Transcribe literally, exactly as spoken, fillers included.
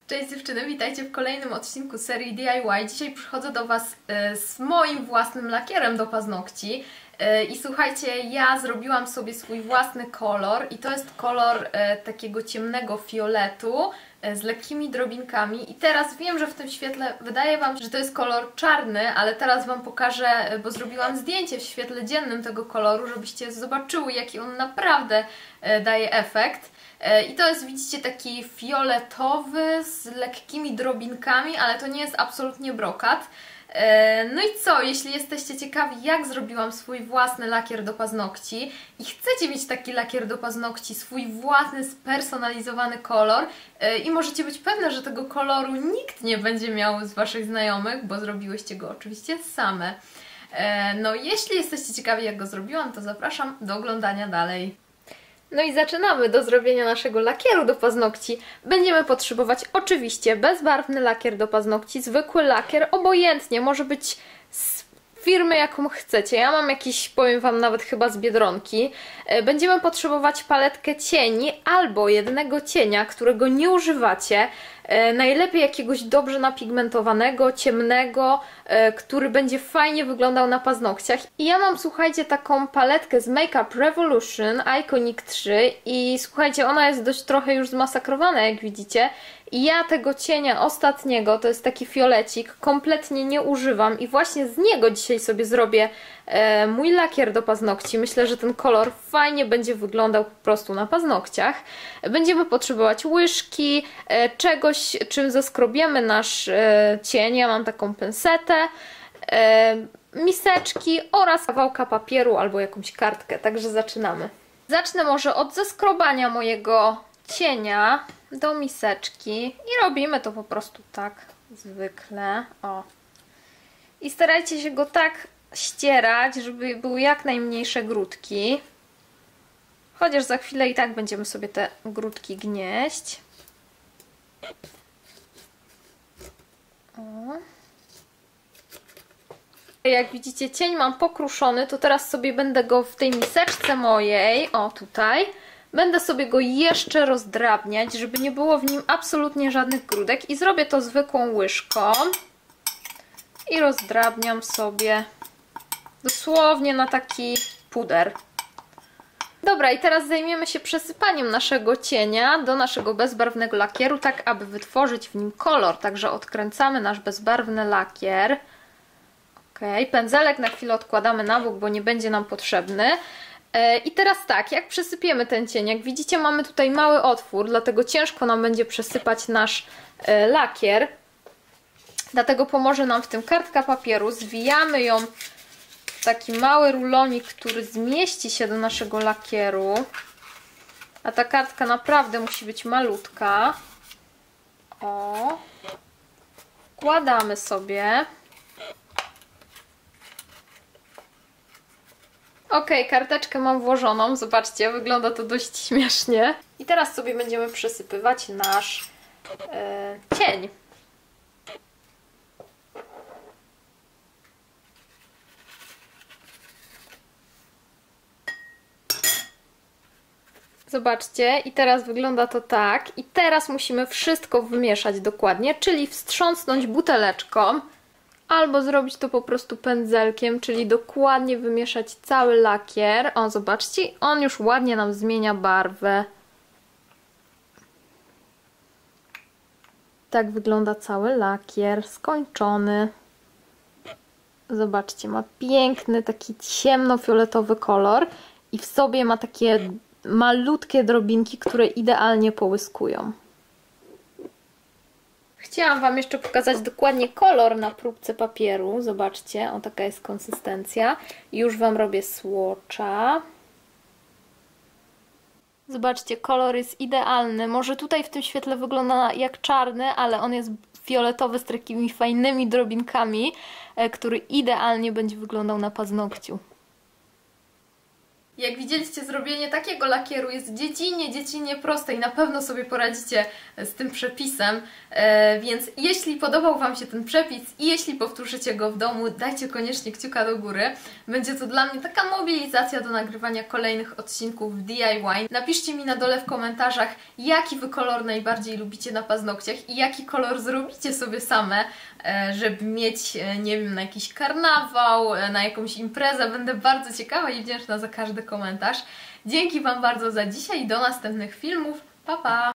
Cześć dziewczyny, witajcie w kolejnym odcinku serii D I Y. Dzisiaj przychodzę do Was z moim własnym lakierem do paznokci. I słuchajcie, ja zrobiłam sobie swój własny kolor i to jest kolor takiego ciemnego fioletu z lekkimi drobinkami. I teraz wiem, że w tym świetle wydaje Wam się, że to jest kolor czarny, ale teraz Wam pokażę, bo zrobiłam zdjęcie w świetle dziennym tego koloru, żebyście zobaczyły, jaki on naprawdę daje efekt. I to jest, widzicie, taki fioletowy z lekkimi drobinkami, ale to nie jest absolutnie brokat. No i co, jeśli jesteście ciekawi, jak zrobiłam swój własny lakier do paznokci i chcecie mieć taki lakier do paznokci, swój własny, spersonalizowany kolor i możecie być pewne, że tego koloru nikt nie będzie miał z Waszych znajomych, bo zrobiłyście go oczywiście same. No jeśli jesteście ciekawi, jak go zrobiłam, to zapraszam do oglądania dalej. No i zaczynamy. Do zrobienia naszego lakieru do paznokci będziemy potrzebować oczywiście bezbarwny lakier do paznokci, zwykły lakier, obojętnie, może być z firmy jaką chcecie. Ja mam jakiś, powiem Wam, nawet chyba z Biedronki. Będziemy potrzebować paletkę cieni albo jednego cienia, którego nie używacie. Najlepiej jakiegoś dobrze napigmentowanego, ciemnego, który będzie fajnie wyglądał na paznokciach. I ja mam, słuchajcie, taką paletkę z Make Up Revolution Iconic trzy i słuchajcie, ona jest dość trochę już zmasakrowana, jak widzicie. I ja tego cienia ostatniego, to jest taki fiolecik, kompletnie nie używam i właśnie z niego dzisiaj sobie zrobię e, mój lakier do paznokci. Myślę, że ten kolor fajnie będzie wyglądał po prostu na paznokciach. Będziemy potrzebować łyżki, e, czegoś, czym zeskrobiemy nasz e, cień. Ja mam taką pensetę, e, miseczki oraz kawałka papieru albo jakąś kartkę, także zaczynamy. Zacznę może od zeskrobania mojego cienia do miseczki i robimy to po prostu tak zwykle. O. I starajcie się go tak ścierać, żeby były jak najmniejsze grudki. Chociaż za chwilę i tak będziemy sobie te grudki gnieść. O. Jak widzicie, cień mam pokruszony, to teraz sobie będę go w tej miseczce mojej, o tutaj, będę sobie go jeszcze rozdrabniać, żeby nie było w nim absolutnie żadnych grudek i zrobię to zwykłą łyżką i rozdrabniam sobie dosłownie na taki puder. Dobra, i teraz zajmiemy się przesypaniem naszego cienia do naszego bezbarwnego lakieru, tak aby wytworzyć w nim kolor. Także odkręcamy nasz bezbarwny lakier. Ok, pędzelek na chwilę odkładamy na bok, bo nie będzie nam potrzebny. I teraz tak, jak przesypiemy ten cień, jak widzicie, mamy tutaj mały otwór, dlatego ciężko nam będzie przesypać nasz lakier. Dlatego pomoże nam w tym kartka papieru. Zwijamy ją w taki mały rulonik, który zmieści się do naszego lakieru. A ta kartka naprawdę musi być malutka. O. Wkładamy sobie. Ok, karteczkę mam włożoną, zobaczcie, wygląda to dość śmiesznie. I teraz sobie będziemy przesypywać nasz yy, cień. Zobaczcie, i teraz wygląda to tak. I teraz musimy wszystko wymieszać dokładnie, czyli wstrząsnąć buteleczką. Albo zrobić to po prostu pędzelkiem, czyli dokładnie wymieszać cały lakier. O, zobaczcie, on już ładnie nam zmienia barwę. Tak wygląda cały lakier, skończony. Zobaczcie, ma piękny, taki ciemnofioletowy kolor i w sobie ma takie malutkie drobinki, które idealnie połyskują. Chciałam Wam jeszcze pokazać dokładnie kolor na próbce papieru. Zobaczcie, o, taka jest konsystencja. Już Wam robię swatcha. Zobaczcie, kolor jest idealny. Może tutaj w tym świetle wygląda jak czarny, ale on jest fioletowy z takimi fajnymi drobinkami, który idealnie będzie wyglądał na paznokciu. Jak widzieliście, zrobienie takiego lakieru jest dziecinnie, dziecinnie proste i na pewno sobie poradzicie z tym przepisem, e, więc jeśli podobał Wam się ten przepis i jeśli powtórzycie go w domu, dajcie koniecznie kciuka do góry. Będzie to dla mnie taka mobilizacja do nagrywania kolejnych odcinków D I Y. Napiszcie mi na dole w komentarzach, jaki Wy kolor najbardziej lubicie na paznokciach i jaki kolor zrobicie sobie same, e, żeby mieć, e, nie wiem, na jakiś karnawał, e, na jakąś imprezę. Będę bardzo ciekawa i wdzięczna za każdy komentarz. Dzięki Wam bardzo za dzisiaj i do następnych filmów. Pa, pa!